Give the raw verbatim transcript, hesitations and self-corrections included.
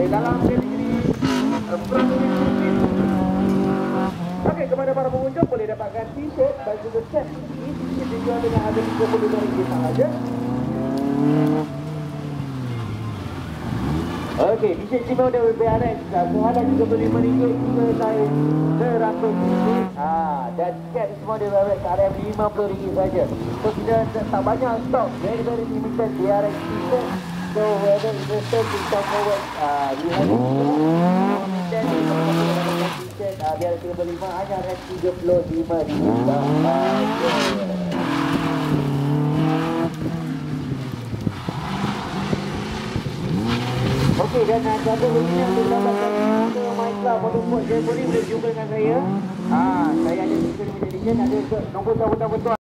Okey, dalam kategori Okey, kepada para pengunjung boleh dapatkan t-shirt dan juga set. Ini t-shirt dijual dengan harga tiga puluh lima ringgit sahaja. Okey, t-shirt Cimau dan W B R X seharga tiga puluh lima ringgit hingga saiz seratus ringgit. Ha, dan tiket semua di W B R X harga lima puluh ringgit saja. So kita tak banyak stok, very very limited W B R X t-shirt. So whether investor to come forward, uh, we have dan t-shirt uh, biar tiga puluh lima hanya harga tiga puluh lima ringgit sahaja. Okey, dan uh, siapa berminat untuk dapatkan Minecraft Motorsport Jamboree boleh jumpa dengan saya. Ah, saya ada tiga limited edition, ada nombor sambutan betul.